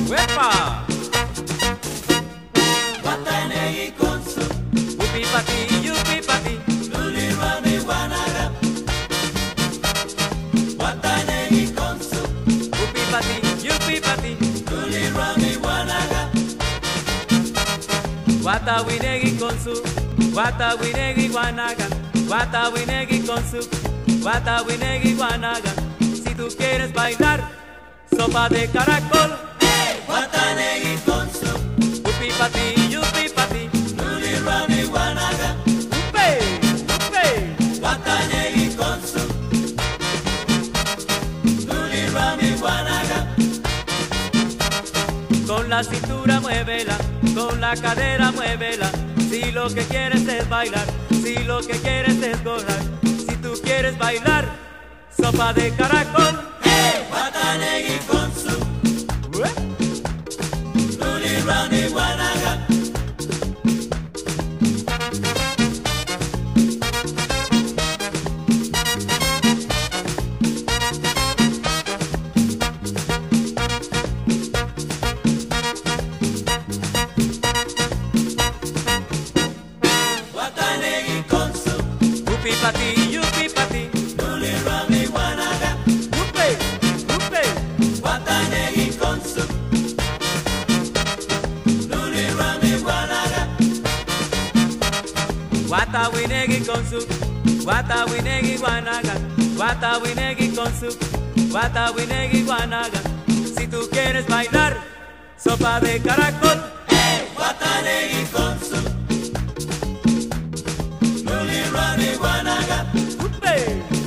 ¡Uepa! Watanegi konsu, Upi pati, yupi pati. lulirwani wanaga. Watanegi konsu, Upi pati, yupi pati. lulirwani wanaga. Wata winegi konsu, wata winegi guanaga. Wata winegi konsu, wata winegi guanaga. Si tú quieres bailar, sopa de caracol. Watanegi konsu, Upi pati, yupi pati. lulirwani wanaga. Upe, upe. Watanegi konsu, lulirwani wanaga. Con la cintura muévela, con la cadera muévela. Si lo que quieres es bailar, si lo que quieres es gozar. Si tú quieres bailar, sopa de caracol. Watanegi konsu, lulirwani wanaga. Watanegi konsu, Upi pati, yupi pati. lulirwani wanaga. Upe, upe. Watanegi konsu, lulirwani wanaga. Wata winegi konsu, wata winegi guanaga. Wata winegi konsu, wata winegi guanaga. Si tú quieres bailar, sopa de caracol. Watanegi konsu, lulirwani wanaga. Upe.